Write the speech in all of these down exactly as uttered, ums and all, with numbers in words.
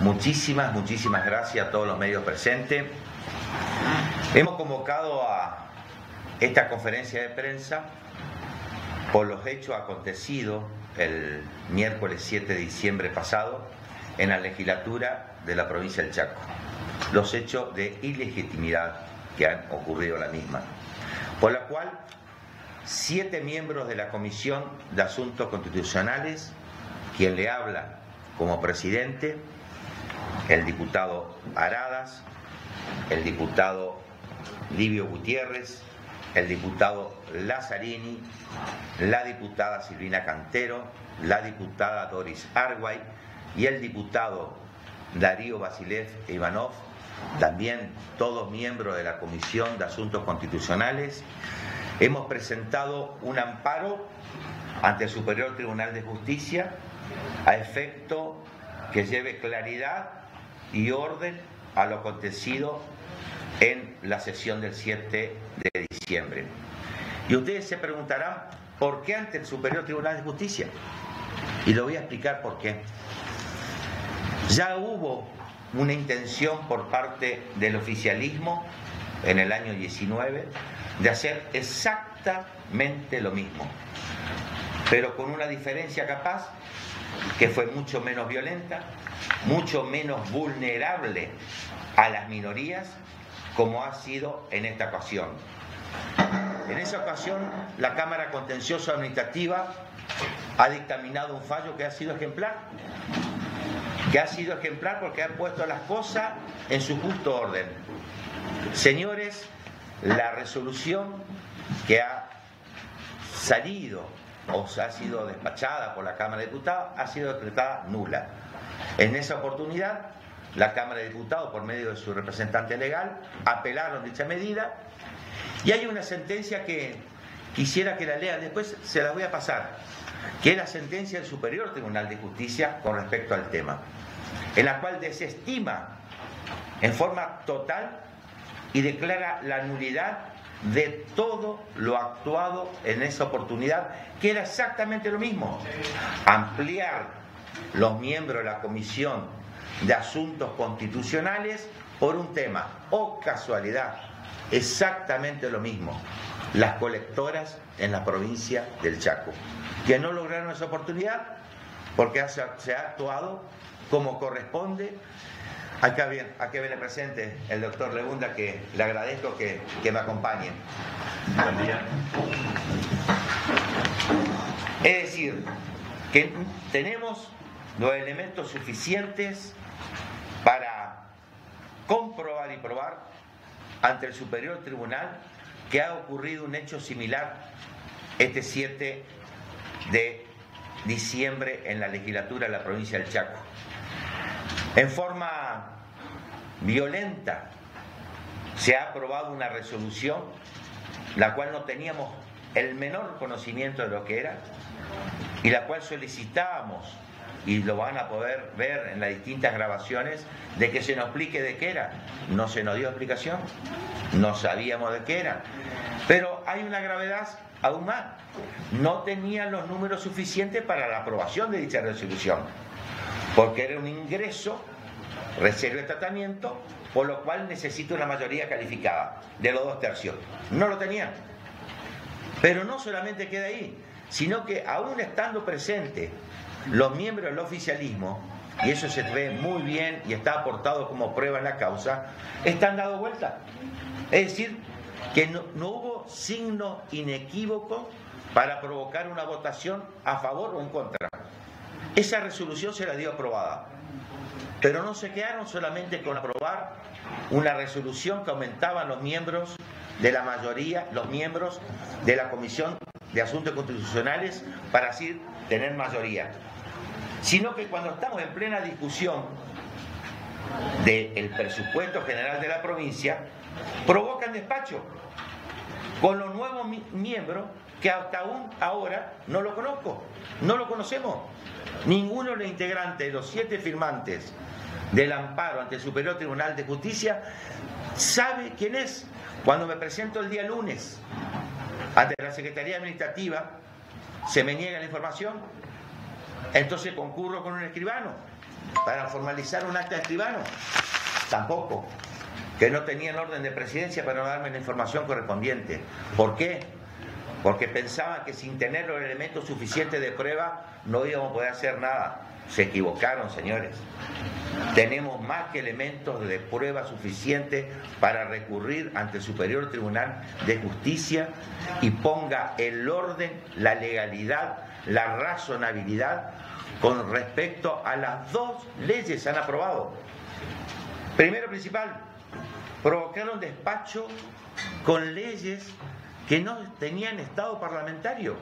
Muchísimas, muchísimas gracias a todos los medios presentes. Hemos convocado a esta conferencia de prensa por los hechos acontecidos el miércoles siete de diciembre pasado en la legislatura de la provincia del Chaco. Los hechos de ilegitimidad que han ocurrido en la misma. Por la cual, siete miembros de la Comisión de Asuntos Constitucionales, quien le habla como presidente, el diputado Aradas, el diputado Livio Gutiérrez, el diputado Lazzarini, la diputada Silvina Cantero, la diputada Doris Arguay y el diputado Darío Basilev Ivanov, también todos miembros de la Comisión de Asuntos Constitucionales. Hemos presentado un amparo ante el Superior Tribunal de Justicia a efecto que lleve claridad y orden a lo acontecido en la sesión del siete de diciembre. Y ustedes se preguntarán, ¿por qué ante el Superior Tribunal de Justicia? Y lo voy a explicar por qué. Ya hubo una intención por parte del oficialismo en el año diecinueve de hacer exactamente lo mismo, pero con una diferencia capaz que fue mucho menos violenta, mucho menos vulnerable a las minorías, como ha sido en esta ocasión. En esa ocasión, la Cámara Contencioso Administrativa ha dictaminado un fallo que ha sido ejemplar, que ha sido ejemplar porque ha puesto las cosas en su justo orden. Señores, la resolución que ha salido o ha sido despachada por la Cámara de Diputados ha sido decretada nula. En esa oportunidad, la Cámara de Diputados, por medio de su representante legal, apelaron dicha medida y hay una sentencia que quisiera que la lean, después se la voy a pasar, que es la sentencia del Superior Tribunal de Justicia con respecto al tema, en la cual desestima en forma total y declara la nulidad de todo lo actuado en esa oportunidad, que era exactamente lo mismo: ampliar los miembros de la Comisión de Asuntos Constitucionales por un tema, o casualidad, exactamente lo mismo: las colectoras en la provincia del Chaco, que no lograron esa oportunidad porque se ha actuado como corresponde. Acá viene, aquí viene presente el doctor Legunda, que le agradezco que, que me acompañe. Buen día. Es decir, que tenemos los elementos suficientes para comprobar y probar ante el Superior Tribunal que ha ocurrido un hecho similar este siete de diciembre en la legislatura de la provincia del Chaco. En forma violenta se ha aprobado una resolución la cual no teníamos el menor conocimiento de lo que era y la cual solicitábamos, y lo van a poder ver en las distintas grabaciones, de que se nos explique de qué era. No se nos dio explicación, no sabíamos de qué era, pero hay una gravedad aún más: no tenían los números suficientes para la aprobación de dicha resolución, porque era un ingreso, reserva de tratamiento, por lo cual necesita una mayoría calificada de los dos tercios. No lo tenían. Pero no solamente queda ahí, sino que aún estando presentes los miembros del oficialismo, y eso se ve muy bien y está aportado como prueba en la causa, están dando vuelta. Es decir, que no, no hubo signo inequívoco para provocar una votación a favor o en contra. Esa resolución se la dio aprobada, pero no se quedaron solamente con aprobar una resolución que aumentaban los miembros de la mayoría, los miembros de la Comisión de Asuntos Constitucionales, para así tener mayoría, sino que cuando estamos en plena discusión del presupuesto general de la provincia, provocan despacho con los nuevos mi miembros que hasta aún ahora no lo conozco, no lo conocemos. Ninguno de los integrantes, de los siete firmantes del amparo ante el Superior Tribunal de Justicia, sabe quién es. Cuando me presento el día lunes ante la Secretaría Administrativa, se me niega la información, entonces concurro con un escribano para formalizar un acta de escribano, tampoco. Que no tenían orden de presidencia para no darme la información correspondiente. ¿Por qué? Porque pensaban que sin tener los elementos suficientes de prueba no íbamos a poder hacer nada. Se equivocaron, señores. Tenemos más que elementos de prueba suficientes para recurrir ante el Superior Tribunal de Justicia y ponga el orden, la legalidad, la razonabilidad con respecto a las dos leyes que se han aprobado. Primero principal, provocaron despacho con leyes que no tenían estado parlamentario.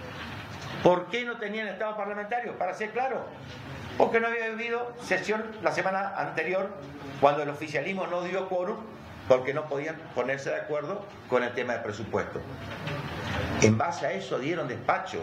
¿Por qué no tenían estado parlamentario? Para ser claro, porque no había habido sesión la semana anterior, cuando el oficialismo no dio quórum, porque no podían ponerse de acuerdo con el tema del presupuesto. En base a eso dieron despacho.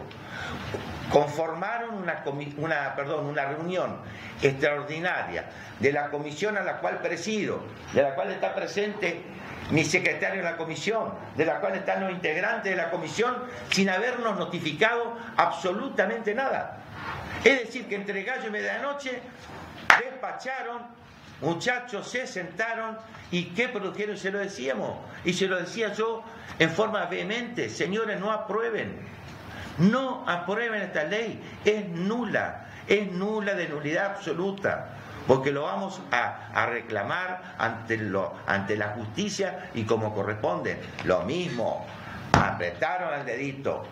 Conformaron una, una, perdón, una reunión extraordinaria de la comisión a la cual presido, de la cual está presente mi secretario en la comisión, de la cual están los integrantes de la comisión, sin habernos notificado absolutamente nada. Es decir, que entre gallo y medianoche despacharon, muchachos se sentaron y ¿qué produjeron? Se lo decíamos, y se lo decía yo en forma vehemente: señores, no aprueben, no aprueben esta ley, es nula, es nula, de nulidad absoluta, porque lo vamos a, a reclamar ante, lo, ante la justicia y como corresponde. Lo mismo, apretaron al dedito,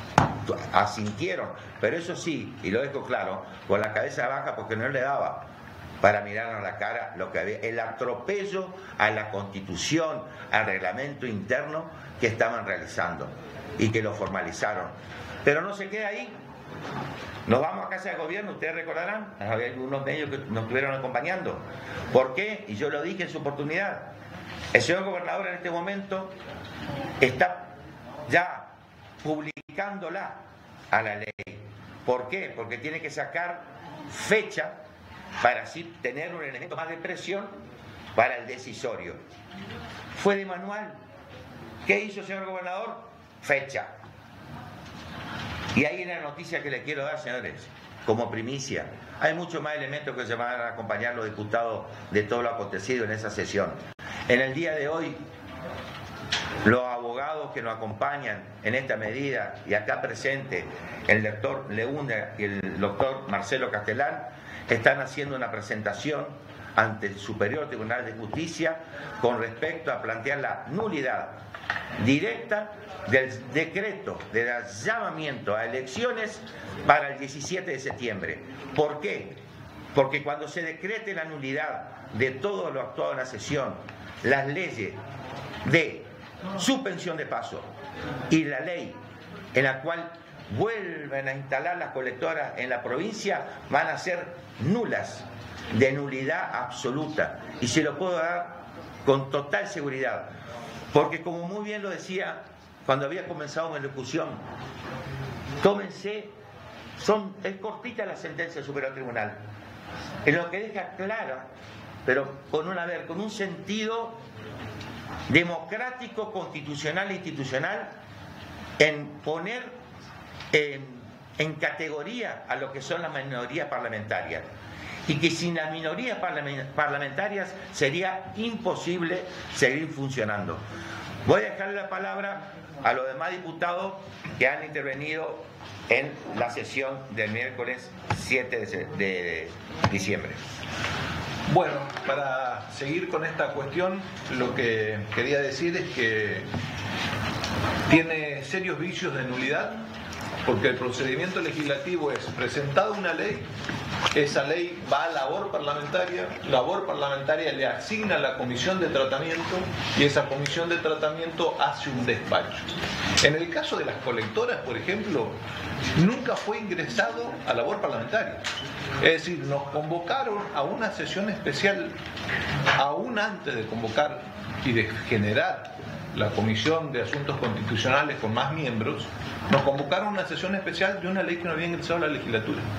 asintieron, pero eso sí, y lo dejo claro, con la cabeza baja, porque no le daba para mirarnos a la cara lo que había, el atropello a la Constitución, al reglamento interno que estaban realizando y que lo formalizaron. Pero no se queda ahí. Nos vamos a casa de gobierno, ustedes recordarán, había algunos medios que nos estuvieron acompañando. ¿Por qué? Y yo lo dije en su oportunidad. El señor gobernador en este momento está ya publicándola a la ley. ¿Por qué? Porque tiene que sacar fecha para así tener un elemento más de presión para el decisorio. Fue de manual. ¿Qué hizo el señor gobernador? Fecha. Y ahí en la noticia que les quiero dar, señores, como primicia. Hay muchos más elementos que se van a acompañar los diputados de todo lo acontecido en esa sesión. En el día de hoy, los abogados que nos acompañan en esta medida, y acá presente el doctor Leunda y el doctor Marcelo Castellán, están haciendo una presentación ante el Superior Tribunal de Justicia con respecto a plantear la nulidad directa del decreto de llamamiento a elecciones para el diecisiete de septiembre. ¿Por qué? Porque cuando se decrete la nulidad de todo lo actuado en la sesión, las leyes de suspensión de paso y la ley en la cual vuelven a instalar las colectoras en la provincia van a ser nulas, de nulidad absoluta, y se lo puedo dar con total seguridad, porque como muy bien lo decía cuando había comenzado mi locución, comencé, son, es cortita la sentencia del Superior Tribunal, en lo que deja clara, pero con una ver, con un sentido democrático, constitucional e institucional, en poner en, en categoría a lo que son las minorías parlamentarias, y que sin las minorías parlamentarias sería imposible seguir funcionando. Voy a dejarle la palabra a los demás diputados que han intervenido en la sesión del miércoles siete de diciembre. Bueno, para seguir con esta cuestión, lo que quería decir es que tiene serios vicios de nulidad, porque el procedimiento legislativo es presentada una ley, esa ley va a labor parlamentaria, labor parlamentaria le asigna a la comisión de tratamiento y esa comisión de tratamiento hace un despacho. En el caso de las colectoras, por ejemplo, nunca fue ingresado a labor parlamentaria. Es decir, nos convocaron a una sesión especial aún antes de convocar y de generar la Comisión de Asuntos Constitucionales con más miembros, nos convocaron a una sesión especial de una ley que no había ingresado a la legislatura.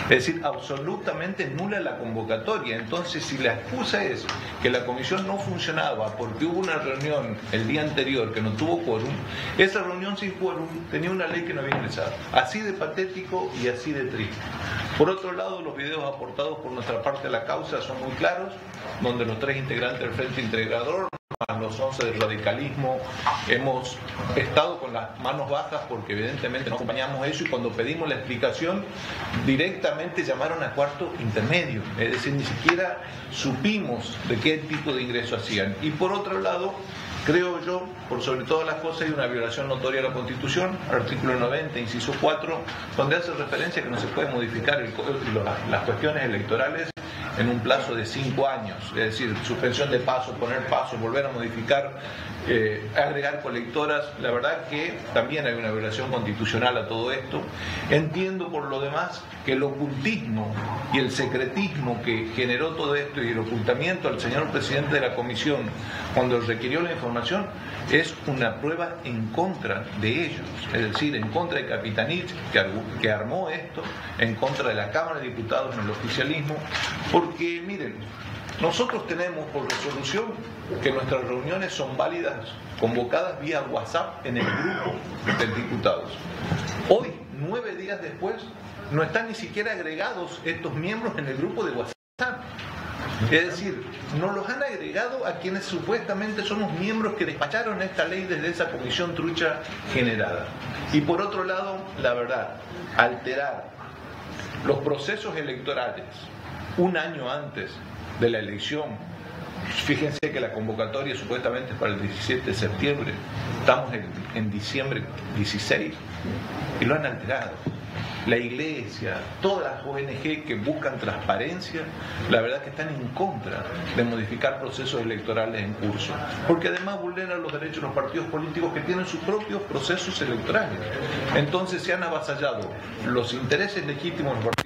Es decir, absolutamente nula la convocatoria. Entonces, si la excusa es que la comisión no funcionaba porque hubo una reunión el día anterior que no tuvo quórum, esa reunión sin quórum tenía una ley que no había ingresado. Así de patético y así de triste. Por otro lado, los videos aportados por nuestra parte a la causa son muy claros, donde los tres integrantes del Frente Integrador, más los once del radicalismo, hemos estado con las manos bajas porque evidentemente no acompañamos eso, y cuando pedimos la explicación directamente llamaron a cuarto intermedio, es decir, ni siquiera supimos de qué tipo de ingreso hacían. Y por otro lado, creo yo, por sobre todas las cosas, hay una violación notoria a la Constitución, artículo noventa, inciso cuatro, donde hace referencia a que no se puede modificar el, las cuestiones electorales en un plazo de cinco años, es decir, suspensión de paso, poner paso, volver a modificar, eh, agregar colectoras. La verdad que también hay una violación constitucional a todo esto. Entiendo por lo demás que el ocultismo y el secretismo que generó todo esto y el ocultamiento al señor presidente de la comisión cuando requirió la información es una prueba en contra de ellos, es decir, en contra de Capitanich, que, que armó esto, en contra de la Cámara de Diputados en el oficialismo, porque miren, nosotros tenemos por resolución que nuestras reuniones son válidas, convocadas vía WhatsApp en el grupo de diputados. Hoy, nueve días después, no están ni siquiera agregados estos miembros en el grupo de WhatsApp. Es decir, nos los han agregado a quienes supuestamente somos miembros que despacharon esta ley desde esa comisión trucha generada. Y por otro lado, la verdad, alterar los procesos electorales un año antes de la elección. Fíjense que la convocatoria supuestamente es para el diecisiete de septiembre, estamos en, en diciembre dieciséis y lo han alterado. La Iglesia, todas las O N G que buscan transparencia, la verdad que están en contra de modificar procesos electorales en curso, porque además vulneran los derechos de los partidos políticos que tienen sus propios procesos electorales. Entonces se han avasallado los intereses legítimos de los partidos